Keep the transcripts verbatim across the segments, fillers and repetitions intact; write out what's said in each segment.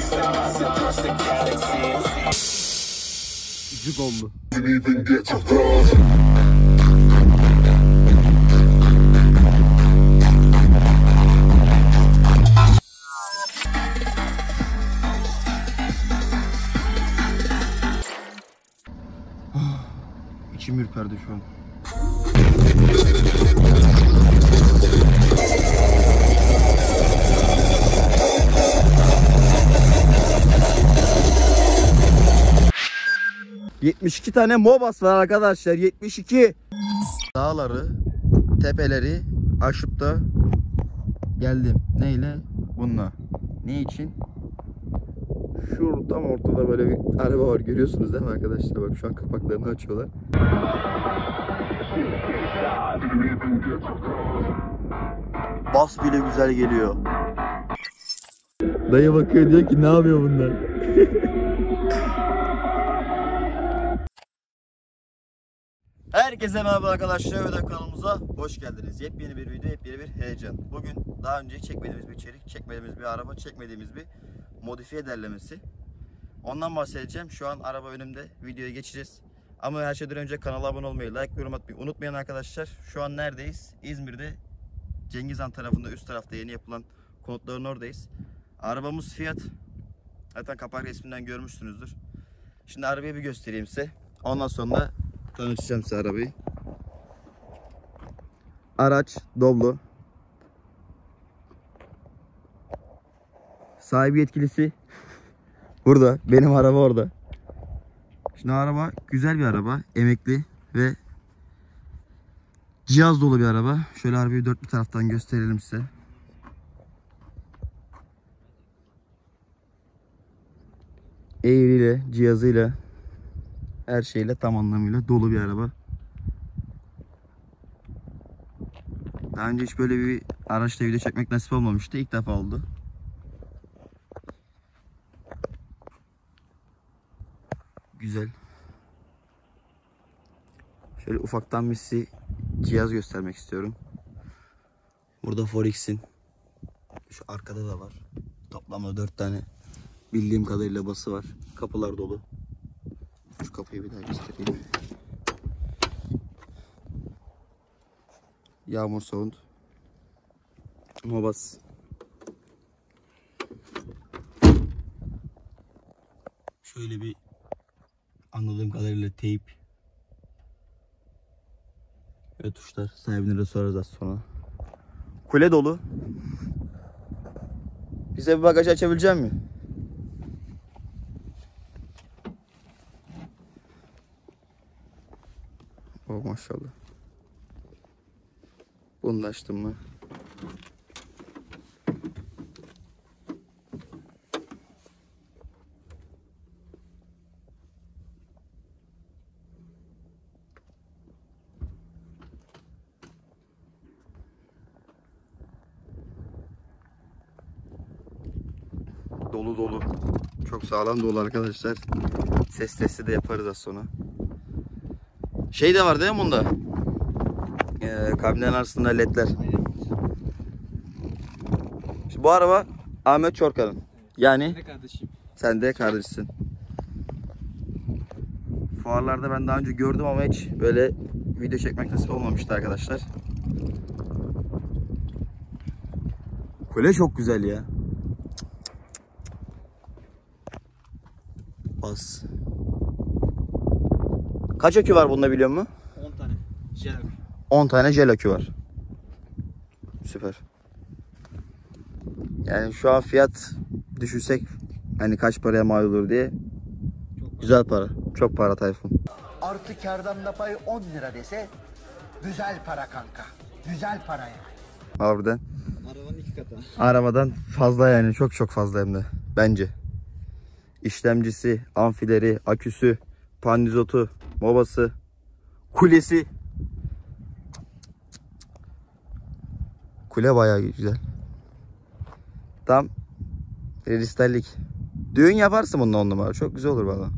Cık oldu. İçim ürperdi şu an. yetmiş iki tane Mobas var arkadaşlar. yetmiş iki. Dağları, tepeleri aşıp da geldim. Neyle? Bununla. Ne için? Şu tam ortada böyle bir araba var. Görüyorsunuz değil mi arkadaşlar? Bak şu an kapaklarını açıyorlar. Bas bile güzel geliyor. Dayı bakıyor diyor ki ne yapıyor bunlar? Herkese merhaba arkadaşlar, Ödem kanalımıza hoş geldiniz. Yepyeni bir video, yepyeni bir heyecan. Bugün daha önce çekmediğimiz bir içerik, çekmediğimiz bir araba, çekmediğimiz bir modifiye derlemesi. Ondan bahsedeceğim. Şu an araba önümde, videoya geçeceğiz. Ama her şeyden önce kanala abone olmayı, like, yorum atmayı unutmayın arkadaşlar. Şu an neredeyiz? İzmir'de Cengiz Han tarafında, üst tarafta yeni yapılan konutların oradayız. Arabamız Fiat. Zaten kapak resminden görmüşsünüzdür. Şimdi arabayı bir göstereyim size. Ondan sonra tanıtacağım size arabayı. Araç Doblo. Sahibi yetkilisi burada. Benim araba orada. Şimdi araba güzel bir araba. Emekli ve cihaz dolu bir araba. Şöyle arabayı dört bir taraftan gösterelim size. Eğriyle, cihazıyla, her şeyle tam anlamıyla dolu bir araba. Daha önce hiç böyle bir araçla video çekmek nasip olmamıştı. İlk defa oldu. Güzel. Şöyle ufaktan bir size cihaz göstermek istiyorum. Burada Forex'in şu arkada da var. Toplamda dört tane bildiğim kadarıyla bası var. Kapılar dolu. Şu kapıyı bir daha göstereyim. Yağmur sound. Mobas. Şöyle bir anladığım kadarıyla teyp ve tuşlar. Sahibine de sorarız az sonra. Kule dolu. Bize bir bagaj açabilecek misin? Oh maşallah. Bunu da açtım mı? Dolu dolu. Çok sağlam dolu arkadaşlar. Ses testi de yaparız az sonra. Şey de var değil mi bunda? Ee, kabinlerin arasında ledler. Şimdi bu araba Ahmet Çorkan'ın. Yani Ne kardeşim? sen de kardeşsin. Fuarlarda ben daha önce gördüm ama hiç böyle video çekmek nasip olmamıştı arkadaşlar. Kule çok güzel ya. Bas. Kaç akü var bunda biliyor musun? on tane. Jel akü. on tane jel akü var. Süper. Yani şu an fiyat düşünsek hani kaç paraya mal olur diye. Çok güzel para. Çok para Tayfun. Artı kârdan da pay on lira dese güzel para kanka. Güzel para yani. Harbiden. Arabanın iki katı. Arabadan fazla yani, çok çok fazla hem de bence. İşlemcisi, amfileri, aküsü, pandizotu, mobası, kulesi. Kule bayağı güzel. Tam kristallik. Düğün yaparsın bununla on numara. Çok güzel olur valla.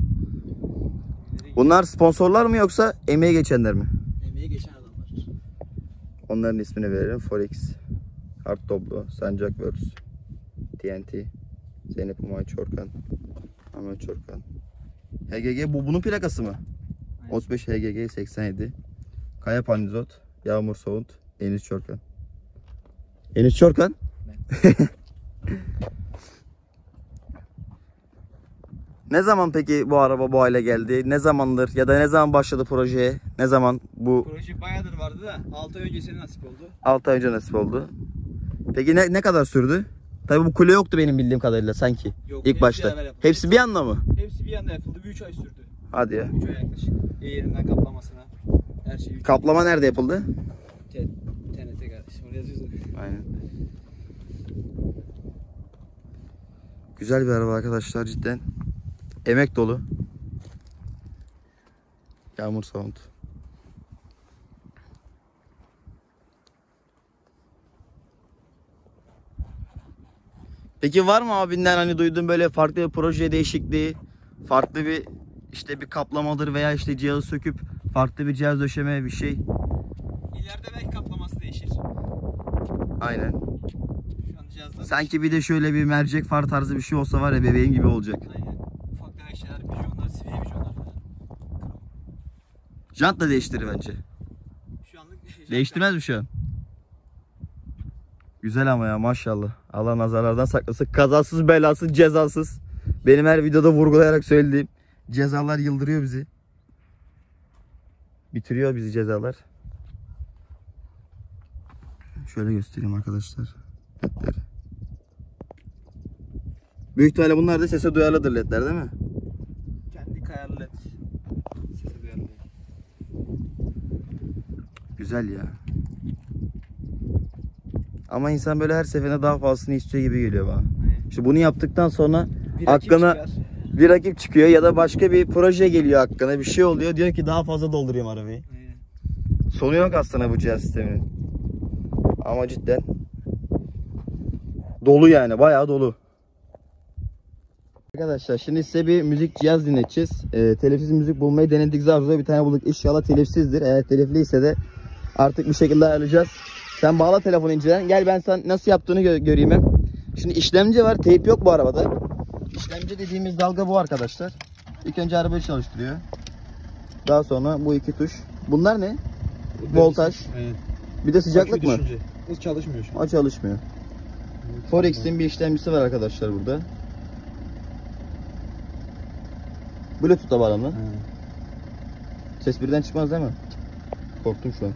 Bunlar sponsorlar mı yoksa emeğe geçenler mi? Emeğe geçen adamlar. Onların ismini verelim. Forex, Hard Doblo, Sancak Works, T N T. Zeynep Umay Çorkan. Ahmet Çorkan. H G G bu bunun plakası mı? Aynen. otuz beş H G G seksen yedi. Kaya Panizot. Yağmur Soğut. Enis Çorkan. Enis Çorkan? Ne zaman peki bu araba bu hale geldi? Ne zamandır ya da ne zaman başladı projeye? Ne zaman bu? Proje bayağıdır vardı da altı ay öncesine nasip oldu. altı ay önce nasip oldu. Peki ne, ne kadar sürdü? Tabii bu kule yoktu benim bildiğim kadarıyla sanki. Yok, İlk hepsi başta. beraber yapıldı. Hepsi bir anda mı? Hepsi bir anda yapıldı. Bir üç ay sürdü. Hadi ya. üç ay yaklaşık. Yerinden kaplamasına. Her şey üç Kaplama nerede yapıldı? T N T kardeşim. Oraya yazıyorsun. Aynen. Güzel bir araba arkadaşlar cidden. Emek dolu. Yağmur Sound. Peki var mı abinden hani duyduğun böyle farklı bir proje değişikliği, farklı bir işte bir kaplamadır veya işte cihazı söküp farklı bir cihaz döşeme bir şey? İleride belki kaplaması değişir. Aynen. Şu an cihazda. Sanki bir de şöyle bir mercek far tarzı bir şey olsa var ya bebeğin gibi olacak. Aynen. Ufak tefek şeyler, bijonlar, siviye bijonlar falan. Jant da değiştirir bence. Şu anlık Değiştirmez mi şu an? Güzel ama ya maşallah. Allah nazarlardan saklasın. Kazasız belasız cezasız. Benim her videoda vurgulayarak söylediğim. Cezalar yıldırıyor bizi. Bitiriyor bizi cezalar. Şöyle göstereyim arkadaşlar. Ledleri. Büyük ihtimalle bunlar da sese duyarlıdır ledler değil mi? kendi kayarlı led. Sesi duyarlı. Güzel ya. Ama insan böyle her seferinde daha fazlasını istiyor gibi geliyor bana. Aynen. İşte bunu yaptıktan sonra Bir rakip aklına çıkar. bir rakip çıkıyor ya da başka bir proje geliyor aklına, bir şey oluyor. Diyor ki daha fazla doldurayım arabayı. Aynen. Sonu yok aslında bu cihaz sisteminin. Ama cidden dolu yani, bayağı dolu. Arkadaşlar şimdi size bir müzik cihaz dinleteceğiz. Ee, telifsiz müzik bulmayı denedik, zar zor bir tane bulduk. İnşallah telifsizdir. Eğer telifliyse de artık bir şekilde ayarlayacağız. Sen bağla telefonu inceden. Gel ben sen nasıl yaptığını gö göreyim hem. Şimdi işlemci var, teyp yok bu arabada. İşlemci dediğimiz dalga bu arkadaşlar. İlk önce arabayı çalıştırıyor. Daha sonra bu iki tuş. Bunlar ne? Voltaj. Evet. Bir de sıcaklık mı? Hiç çalışmıyor şu an. O çalışmıyor. Forex'in bir işlemcisi var arkadaşlar burada. Bluetooth'la bağlamlı. He. Ses birden çıkmaz değil mi? Korktum şu an.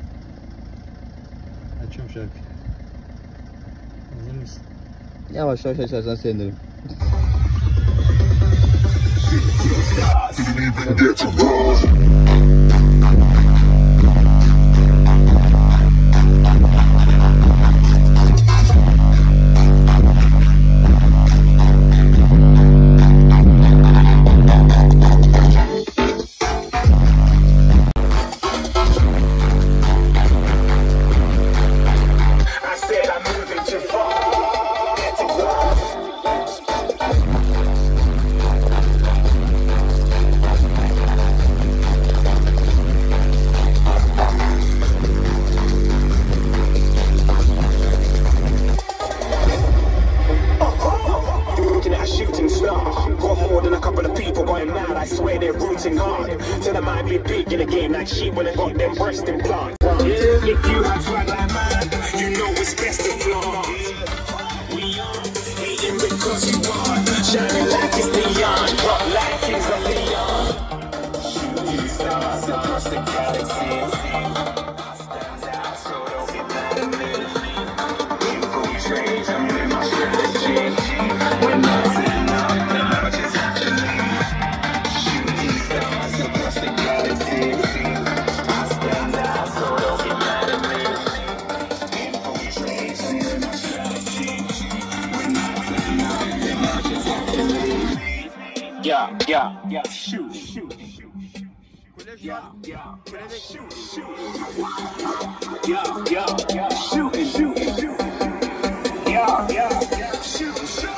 Açıyorum şarkı. Hazır mısın? Yavaş yavaş açarsan sevinirim. So they might be big in the game like sheep when they got them breast implants. Yeah. If you have swag like mine, you know it's best to flaunt. We are hating because you are shining like it's neon, rock like kings of Leon. Shooting stars across the galaxy. I stand out, so don't be mad at me. Infiltrate, I'm in my strategy. When I'm in up, the knowledge is happening. Shooting stars across the galaxy. I stand out, so don't be mad at me. Infiltrate, I'm in my strategy. When I'm in up, the knowledge is happening. Yeah, yeah, yeah, shoot, shoot, shoot. Yeah, yeah, yeah, shoot, shoot. Yeah, yeah, yeah, shoot, shoot, shoot. Yeah, yeah, yeah, shoot, shoot.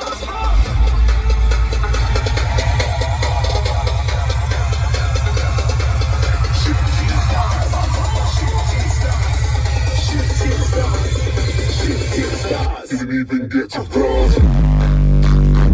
Didn't even get to cross.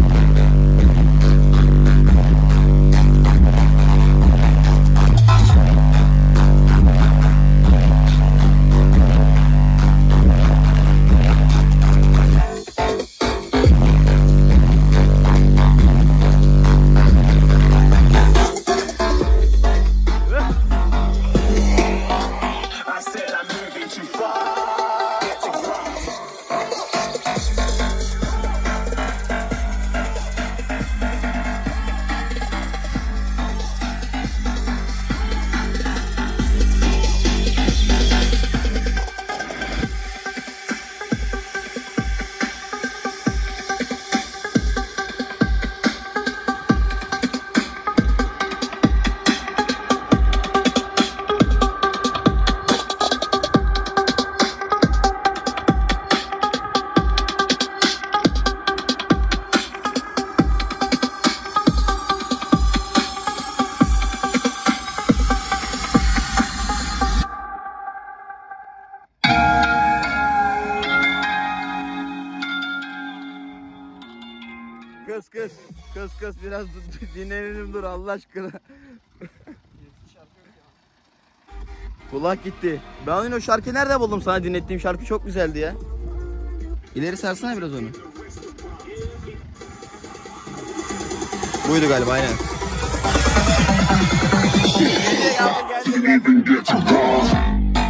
Kız kız. Kız kız biraz dinlenelim dur Allah aşkına. Kulak gitti. Ben yine o şarkıyı nerede buldum, sana dinlettiğim şarkı çok güzeldi ya. İleri sarsana biraz onu. Buydu galiba aynen. Geldi geldi geldi.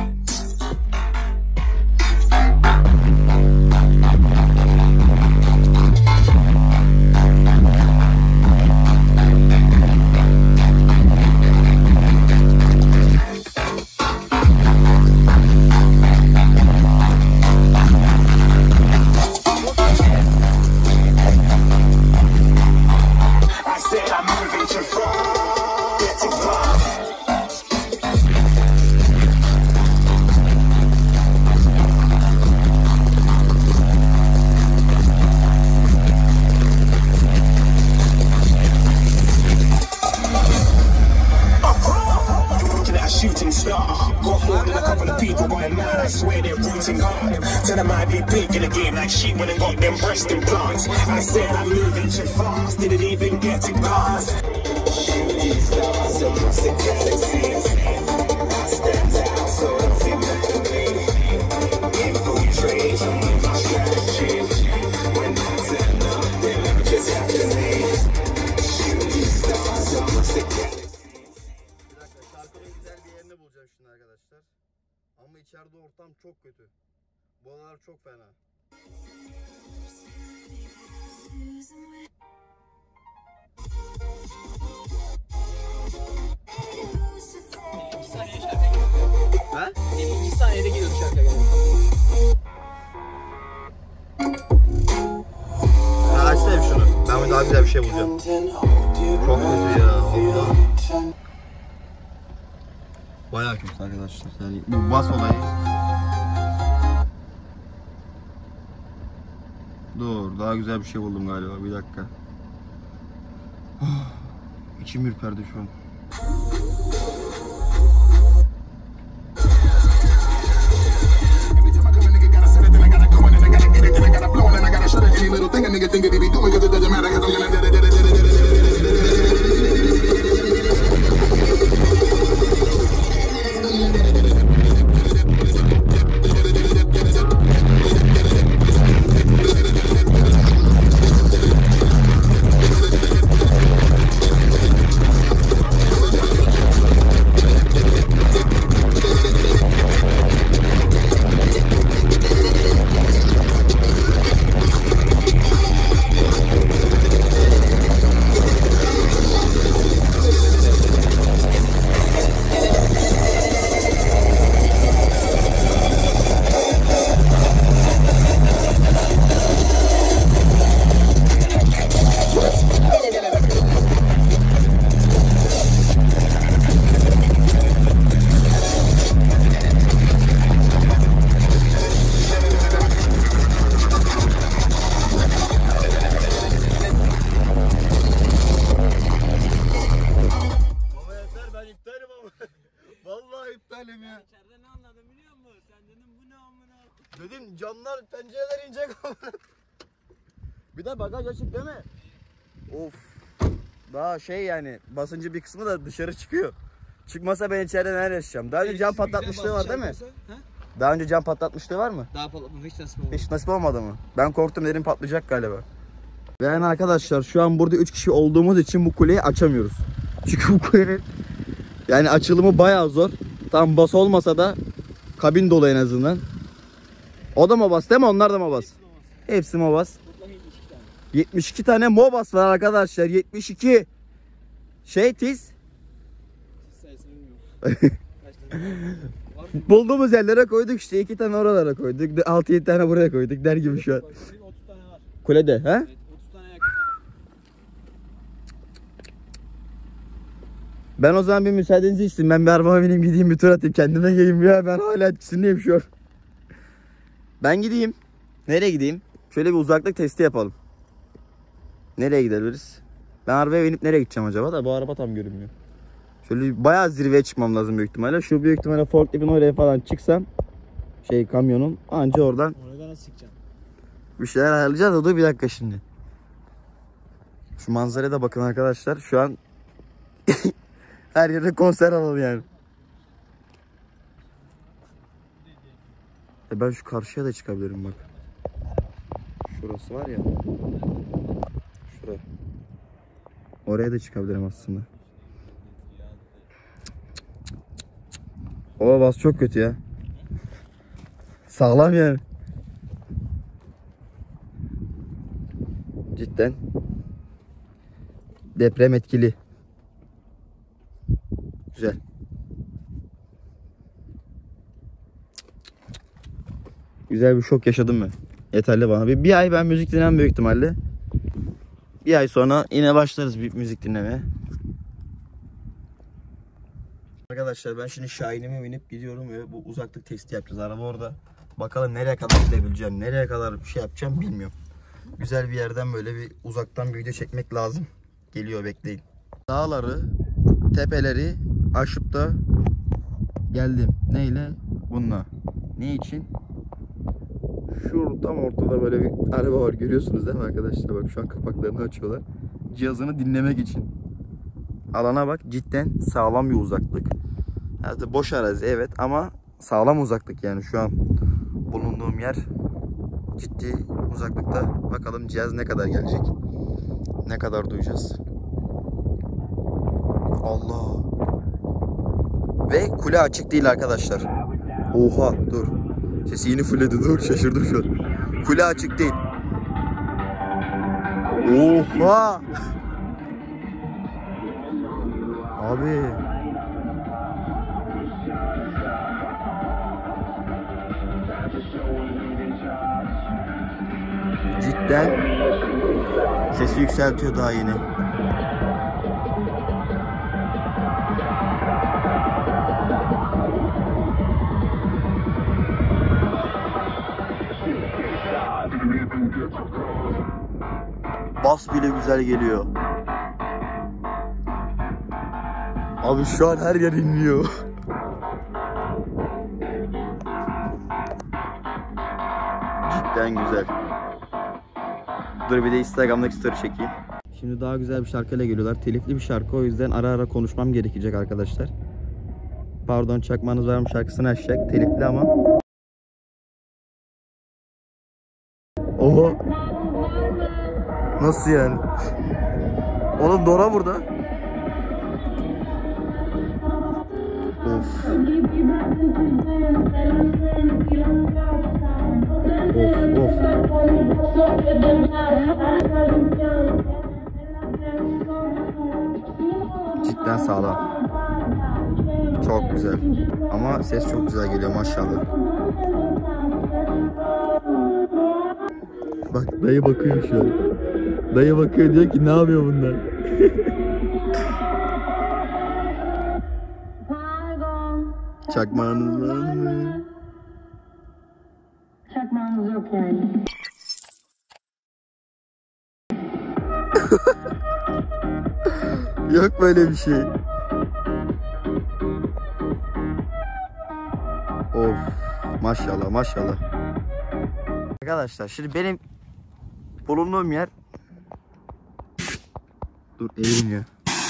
Shooting star, got more than a couple of people going mad. I swear they're rooting hard. Said I might be big in the game like she went and got them breast implants. I said I'm moving too fast, didn't even get to glass. Shooting stars across the galaxies. I stand out, so nothing like me. Infiltrate my strategy. When I turn up, then just have to leave. Shooting stars across the galaxies. Arkadaşlar. Ama içeride ortam çok kötü. Bu aralar çok fena. Ha? iki saniyede geliyor şarkı. Ha, açsana şunu. Ben daha güzel bir şey bulacağım. Çok kötü ya. Allah. Bayağı kötü arkadaşlar. Yani bu bas olayı. Dur, daha güzel bir şey buldum galiba. Bir dakika. İçim ürperdi şu an. Dedim camlar, pencereler inecek ama. Bir de bagaj açık değil mi? Of. Daha şey yani basıncı bir kısmı da dışarı çıkıyor. Çıkmasa ben içeride nerede yaşayacağım? Daha önce cam patlatmışlığı var değil mi? Daha önce cam patlatmışlığı var mı? Daha patlatmam hiç nasip olmadı. Hiç nasip olmadı mı? Ben korktum, dedim patlayacak galiba. Ve yani arkadaşlar şu an burada üç kişi olduğumuz için bu kuleyi açamıyoruz. Çünkü bu kulenin yani açılımı bayağı zor. Tam bas olmasa da kabin dolu en azından. O da Mobas değil mi? Onlar da Mobas. Hepsi Mobas. yetmiş iki tane Mobas var arkadaşlar. yetmiş iki şey tiz. Bulduğumuz yerlere koyduk işte. iki tane oralara koyduk. altı yedi tane buraya koyduk der gibi şu an. otuz tane var. Kulede he? Evet, otuz tane yakın. Ben o zaman bir müsaadenizi isteyeyim. Ben bir arabama bineyim, gideyim bir tur atayım. Kendime geleyim ya. Ben hala etkisindeyim şu an. Ben gideyim. Nereye gideyim? Şöyle bir uzaklık testi yapalım. Nereye gidebiliriz? Ben arabaya binip nereye gideceğim acaba da bu araba tam görünmüyor. Şöyle bayağı zirveye çıkmam lazım büyük ihtimalle. Şu büyük ihtimalle forkliftin oraya falan çıksam, şey kamyonun, anca oradan Orada nasıl çıkacağım? bir şeyler ayarlayacağız da dur bir dakika şimdi. Şu manzaraya da bakın arkadaşlar. Şu an her yerde konser alalım yani. E ben şu karşıya da çıkabilirim bak. Şurası var ya. Şura. Oraya da çıkabilirim aslında. O bas çok kötü ya. Sağlam yani. Cidden. Deprem etkili. Güzel. Güzel bir şok yaşadım ben. Yeterli bana. Bir, bir ay ben müzik dinlemem büyük ihtimalle. Bir ay sonra yine başlarız bir müzik dinlemeye. Arkadaşlar ben şimdi Şahin'ime binip gidiyorum ve bu uzaklık testi yapacağız. Araba orada. Bakalım nereye kadar gidebileceğim, nereye kadar bir şey yapacağım bilmiyorum. Güzel bir yerden böyle bir uzaktan bir video çekmek lazım. Geliyor, bekleyin. Dağları, tepeleri aşıp da geldim. Neyle? Bununla. Ne için? Şu tam ortada böyle bir araba var, görüyorsunuz değil mi arkadaşlar? Bak şu an kapaklarını açıyorlar. Cihazını dinlemek için. Alana bak, cidden sağlam bir uzaklık. Yani boş arazi evet ama sağlam uzaklık yani şu an bulunduğum yer ciddi uzaklıkta. Bakalım cihaz ne kadar gelecek, ne kadar duyacağız. Allah. Ve kule açık değil arkadaşlar. Oha dur. Sesi yeni fulledi, dur şaşırdım şu an. Kule açık değil. Oha. Abi. Cidden sesi yükseltiyor daha yeni. Bas bile güzel geliyor. Abi şu an her yer inliyor. Cidden güzel. Dur bir de Instagram'daki story çekeyim. Şimdi daha güzel bir şarkıyla geliyorlar. Telifli bir şarkı, o yüzden ara ara konuşmam gerekecek arkadaşlar. Pardon, Çakmanız Var mı şarkısını açacak. Telifli ama. Oha. Nasıl yani? Oğlum Dora burada. Of. Of of. Cidden sağlam. Çok güzel. Ama ses çok güzel geliyor maşallah. Bak dayı bakıyor şu an. Dayı bakıyor, diyor ki ne yapıyor bunlar? Çakmağınız var mı? Çakmağımız yok yani. Yok böyle bir şey. Of, maşallah maşallah. Arkadaşlar şimdi benim bulunduğum yer, dur eğilmiyor.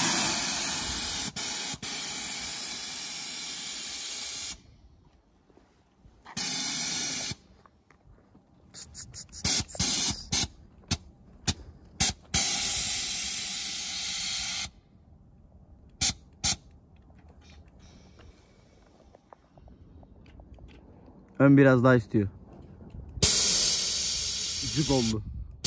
Ön biraz daha istiyor. Cık oldu.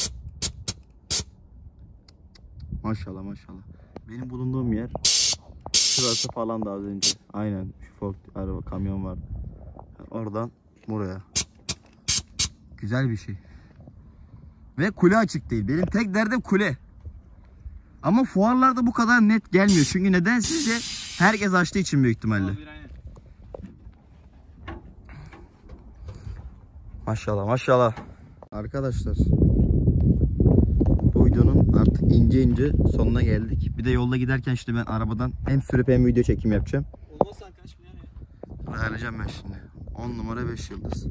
Maşallah maşallah. Benim bulunduğum yer şurası falan da az önce. Aynen şu Ford araba, kamyon var. Oradan buraya. Güzel bir şey. Ve kule açık değil. Benim tek derdim kule. Ama fuarlarda bu kadar net gelmiyor. Çünkü neden sizce? Herkes açtığı için büyük ihtimalle. Maşallah maşallah. Arkadaşlar, bu videonun artık ince ince sonuna geldik. Bir de yolda giderken işte ben arabadan hem sürüp hem video çekim yapacağım. Olmazsa kaç bin yani? Ayarlayacağım ben şimdi. on numara beş yıldız.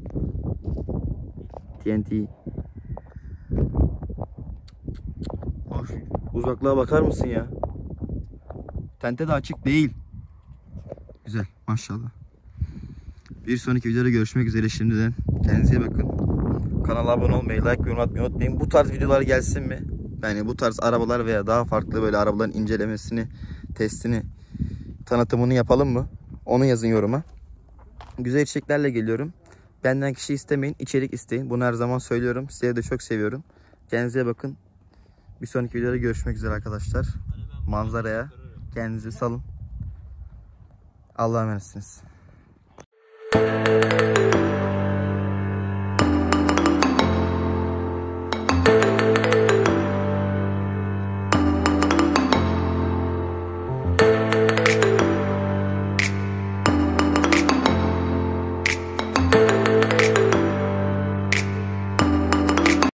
T N T. Of. Uzaklığa bakar mısın ya? Tente de açık değil. Güzel maşallah. Bir sonraki videoda görüşmek üzere şimdiden. Kendinize iyi bakın. Kanala abone olmayı, like ve atmayı unutmayın. Bu tarz videolar gelsin mi? Yani bu tarz arabalar veya daha farklı böyle arabaların incelemesini, testini, tanıtımını yapalım mı? Onu yazın yoruma. Güzel içeriklerle geliyorum. Benden kişi istemeyin, içerik isteyin. Bunu her zaman söylüyorum. Sizi de çok seviyorum. Kendinize iyi bakın. Bir sonraki videoda görüşmek üzere arkadaşlar. Manzaraya kendinizi salın. Allah'a emanetsiniz.